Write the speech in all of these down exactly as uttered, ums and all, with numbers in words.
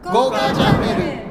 豪華チャンネル。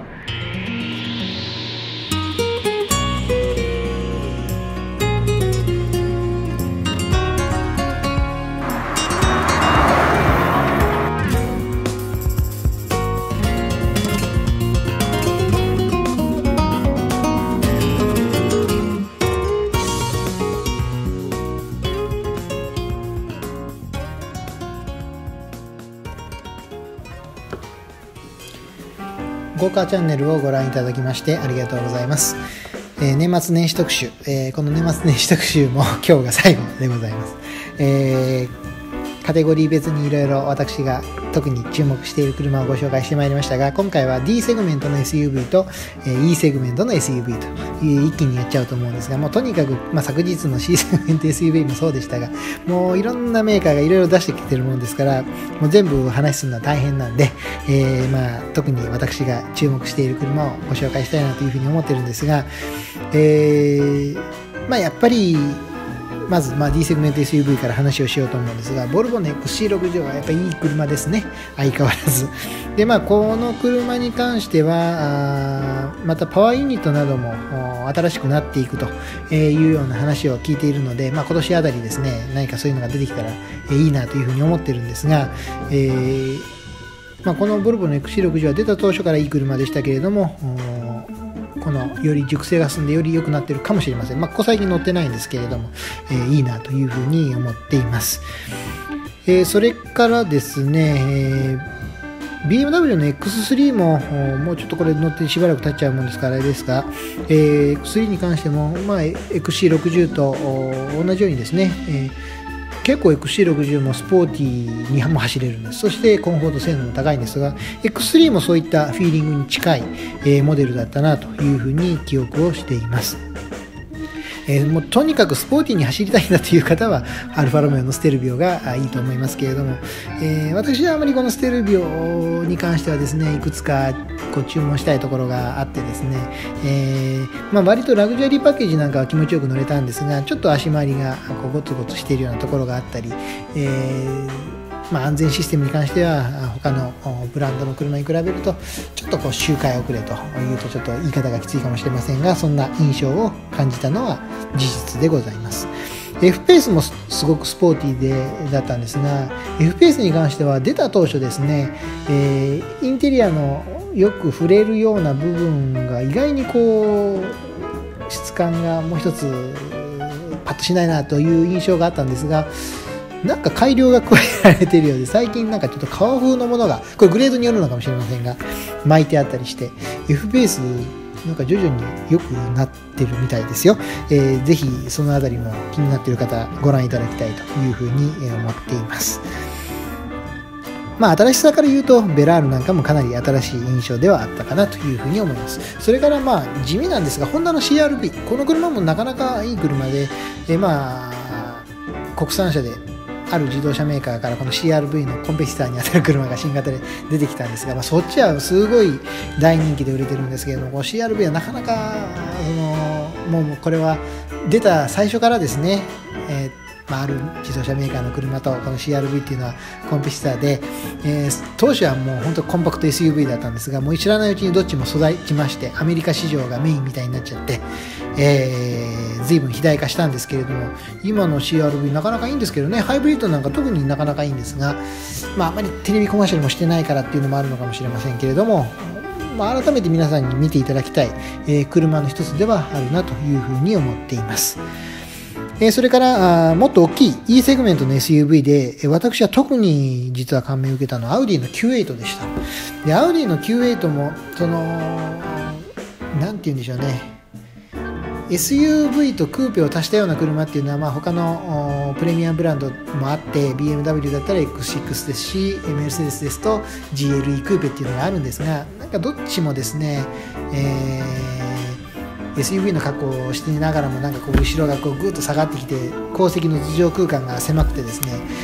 豪華チャンネルをご覧いただきましてありがとうございます。えー、年末年始特集、えー、この年末年始特集も今日が最後でございます。えーカテゴリー別にいろいろ私が特に注目している車をご紹介してまいりましたが、今回は D セグメントの エスユーブイ と E セグメントの エスユーブイ という一気にやっちゃうと思うんですが、もうとにかく、まあ、昨日の C セグメント エスユーブイ もそうでしたが、もういろんなメーカーがいろいろ出してきてるものですから、もう全部話するのは大変なんで、えーまあ、特に私が注目している車をご紹介したいなというふうに思ってるんですが、えーまあ、やっぱりまず、まあ、D セグメント エスユーブイ から話をしようと思うんですが、ボルボの エックスシーろくじゅう はやっぱりいい車ですね、相変わらず。で、まあ、この車に関しては、あまたパワーユニットなども新しくなっていくというような話を聞いているので、まあ、今年あたりですね、何かそういうのが出てきたらいいなというふうに思ってるんですが、えーまあ、このボルボの エックスシーろくじゅう は出た当初からいい車でしたけれども、このより熟成が進んでより良くなっているかもしれません。まあ、ここ最近乗ってないんですけれども、えー、いいなというふうに思っています。えー、それからですね、えー、ビーエムダブリュー の エックススリー ももうちょっとこれ乗ってしばらく経っちゃうもんですからあれですが、えー、エックススリー に関しても、まあ、エックスシーろくじゅう と同じようにですね、えー結構 エックスシーろくじゅう もスポーティーにも走れるんです。そしてコンフォート性能も高いんですが、 エックススリー もそういったフィーリングに近い、えー、モデルだったなというふうに記憶をしています。えー、もうとにかくスポーティーに走りたいんだという方はアルファロメオのステルビオがいいと思いますけれども、えー、私はあまりこのステルビオに関してはですね、いくつかこう注文したいところがあってですね、えーまあ、割とラグジュアリーパッケージなんかは気持ちよく乗れたんですが、ちょっと足回りがこうゴツゴツしているようなところがあったり、えーまあ、安全システムに関しては他のブランドの車に比べるとちょっとこう周回遅れというとちょっと言い方がきついかもしれませんが、そんな印象を感じたのは事実でございます。 F ペースもすごくスポーティーでだったんですが、 F ペースに関しては出た当初ですね、えー、インテリアのよく触れるような部分が意外にこう質感がもう一つパッとしないなという印象があったんですが、なんか改良が加えられているようで、最近なんかちょっと革風のものが、これグレードによるのかもしれませんが巻いてあったりして、 F ベースなんか徐々に良くなってるみたいですよ。えー、ぜひそのあたりも気になっている方ご覧いただきたいというふうに思っています。まあ、新しさから言うとベラールなんかもかなり新しい印象ではあったかなというふうに思います。それからまあ地味なんですが、ホンダの シーアールブイ、 この車もなかなかいい車で、えー、まあ国産車である自動車メーカーからこの シーアールブイ のコンペティターに当たる車が新型で出てきたんですが、まあ、そっちはすごい大人気で売れてるんですけれども、この シーアールブイ はなかなかそのもうこれは出た最初からですね、えーまあ、ある自動車メーカーの車とこの シーアールブイ っていうのはコンペティターで、えー、当初はもう本当コンパクト エスユーブイ だったんですが、もう知らないうちにどっちも育ちまして、アメリカ市場がメインみたいになっちゃって、えー、随分肥大化したんですけれども、今の シーアールブイ なかなかいいんですけどね、ハイブリッドなんか特になかなかいいんですが、まあ、あまりテレビコマーシャルもしてないからっていうのもあるのかもしれませんけれども、まあ、改めて皆さんに見ていただきたい、えー、車の一つではあるなというふうに思っています。それからもっと大きい E セグメントの エスユーブイ で私は特に実は感銘を受けたのはアウディの キューエイト でした。でアウディの キューエイト もそのなんて言うんでしょうね、 エスユーブイ とクーペを足したような車っていうのは、まあ、他のプレミアムブランドもあって ビーエムダブリュー だったら エックスシックス ですし、メルセデスですと ジーエルイー クーペっていうのがあるんですが、なんかどっちもですね、えーエスユーブイ の格好をしていながらもなんかこう後ろがこうグッと下がってきて後席の頭上空間が狭くてですね、えー、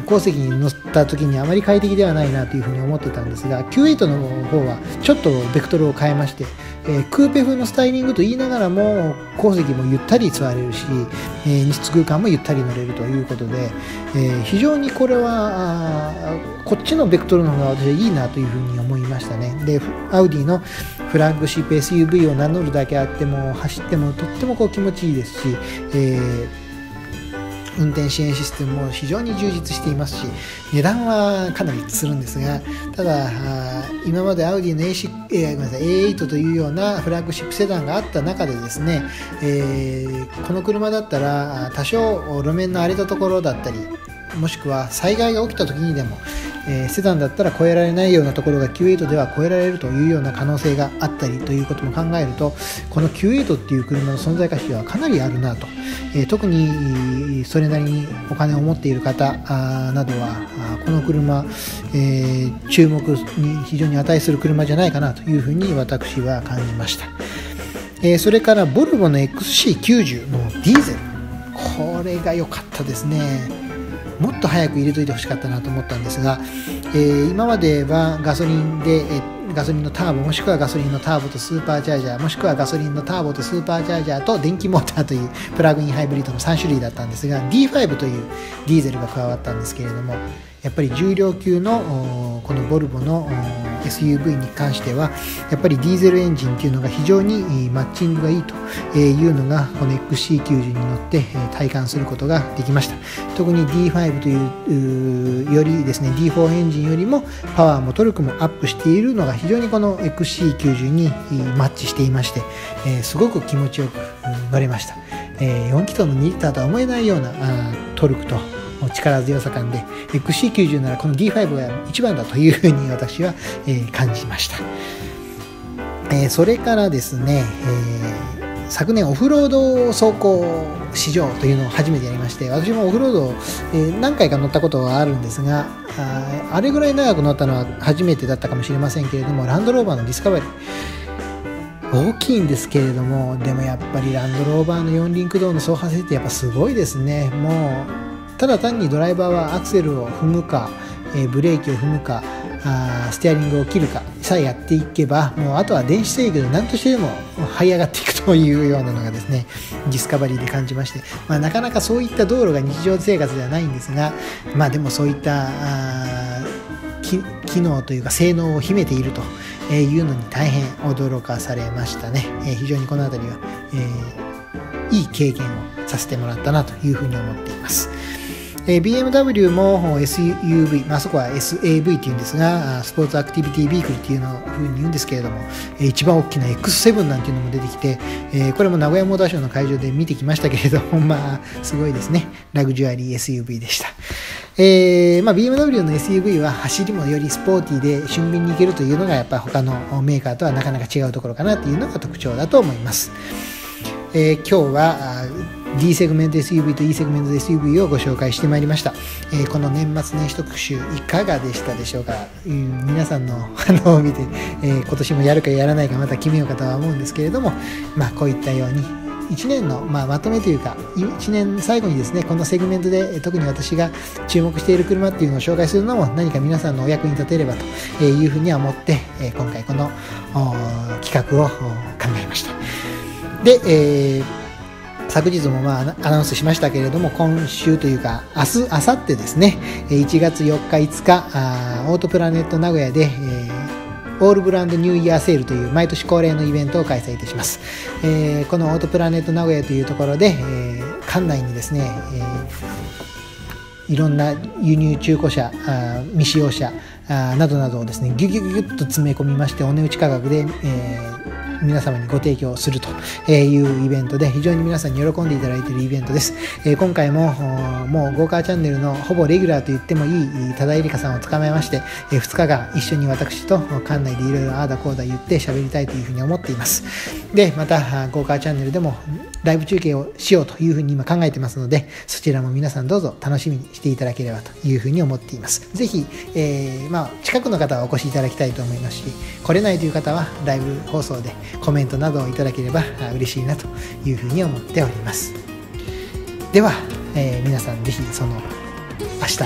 鉱石に乗った時にあまり快適ではないなというふうに思ってたんですが、キューエイト の方はちょっとベクトルを変えまして、えー、クーペ風のスタイリングと言いながらも鉱石もゆったり座れるし、えー、荷室空間もゆったり乗れるということで、えー、非常にこれはこっちのベクトルの方が私はいいなというふうに思いましたね。で、アウディのフラッグシップ エスユーブイ を名乗るだけあっても走ってもとってもこう気持ちいいですし、えー運転支援システムも非常に充実していますし、値段はかなりするんですが、ただ今までアウディの エーシックス、えー、ごめんなさい エーエイト というようなフラッグシップセダンがあった中でですね、えー、この車だったら多少路面の荒れたところだったり、もしくは災害が起きた時にでも、えー、セダンだったら越えられないようなところが キューエイト では越えられるというような可能性があったりということも考えると、この キューエイト っていう車の存在価値はかなりあるなと、えー、特にそれなりにお金を持っている方などはこの車、えー、注目に非常に値する車じゃないかなというふうに私は感じました。えー、それからボルボの エックスシーきゅうじゅう のディーゼル、これが良かったですね。もっと早く入れといてほしかったなと思ったんですが、えー、今まではガソリンで、えー、ガソリンのターボもしくはガソリンのターボとスーパーチャージャーもしくはガソリンのターボとスーパーチャージャーと電気モーターというプラグインハイブリッドのさん種類だったんですが、 ディーファイブ というディーゼルが加わったんですけれども、やっぱり重量級のこのボルボの エスユーブイ に関してはやっぱりディーゼルエンジンというのが非常にマッチングがいいというのがこの エックスシーきゅうじゅう に乗って体感することができました。特に ディーファイブ というよりですね ディーフォー エンジンよりもパワーもトルクもアップしているのが非常にこの エックスシーきゅうじゅう にマッチしていまして、すごく気持ちよく乗れました。よん気筒のにリッターとは思えないようなトルクと力強さ感で エックスシーきゅうじゅう ならこの ディーファイブ が一番だというふうに私は、えー、感じました。えー、それからですね、えー、昨年オフロード走行試乗というのを初めてやりまして、私もオフロードを、えー、何回か乗ったことはあるんですが、あ, あれぐらい長く乗ったのは初めてだったかもしれませんけれども、ランドローバーのディスカバリー大きいんですけれども、でもやっぱりランドローバーの四輪駆動の走破性ってやっぱすごいですね。もうただ単にドライバーはアクセルを踏むか、えー、ブレーキを踏むか、あステアリングを切るかさえやっていけば、もうあとは電子制御で何としてでも這い上がっていくというようなのがですねディスカバリーで感じまして、まあ、なかなかそういった道路が日常生活ではないんですが、まあでもそういったあ機能というか性能を秘めているというのに大変驚かされましたね。えー、非常にこのあたりは、えー、いい経験をさせてもらったなというふうに思っています。えー、ビーエムダブリュー も エスユーブイ、まあ、そこは エスエーブイ っていうんですが、スポーツアクティビティビークルっていうのをふうに言うんですけれども、えー、一番大きな エックスセブン なんていうのも出てきて、えー、これも名古屋モーターショーの会場で見てきましたけれども、まあすごいですね。ラグジュアリー エスユーブイ でした。えーまあ、ビーエムダブリュー の エスユーブイ は走りもよりスポーティーで俊敏にいけるというのがやっぱり他のメーカーとはなかなか違うところかなというのが特徴だと思います。えー、今日は D セグメント エスユーブイ と E セグメント エスユーブイ をご紹介してまいりました。えー、この年末年始特集いかがでしたでしょうか。うん、皆さんの反応を見て、えー、今年もやるかやらないかまた決めようかとは思うんですけれども、まあこういったようにいちねんの、まあ、まとめというかいちねん最後にですねこのセグメントで特に私が注目している車っていうのを紹介するのも何か皆さんのお役に立てればというふうには思って、えー、今回この企画を考えました。で、えー、昨日もまあアナウンスしましたけれども、今週というか明日、明後日ですね、いちがつよっかいつかあオートプラネット名古屋で、えー、オールブランドニューイヤーセールという毎年恒例のイベントを開催いたします。えー、このオートプラネット名古屋というところで、えー、館内にですね、えー、いろんな輸入中古車、あ未使用車あなどなどをですねギュギュギュッと詰め込みまして、お値打ち価格で、えー皆様にご提供するというイベントで、非常に皆さんに喜んでいただいているイベントです。今回ももうゴーカーチャンネルのほぼレギュラーと言ってもいい多田絵里香さんを捕まえまして、ふつかかん一緒に私と館内でいろいろああだこうだ言って喋りたいというふうに思っています。でまたゴーカーチャンネルでもライブ中継をしようというふうに今考えてますので、そちらも皆さんどうぞ楽しみにしていただければというふうに思っています。ぜひ、えーまあ、近くの方はお越しいただきたいと思いますし、来れないという方はライブ放送でコメントなどをいただければ嬉しいなというふうに思っております。では、えー、皆さんぜひその明日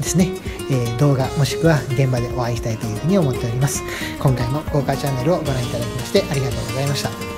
ですね、えー、動画もしくは現場でお会いしたいというふうに思っております。今回もゴーカーチャンネルをご覧いただきましてありがとうございました。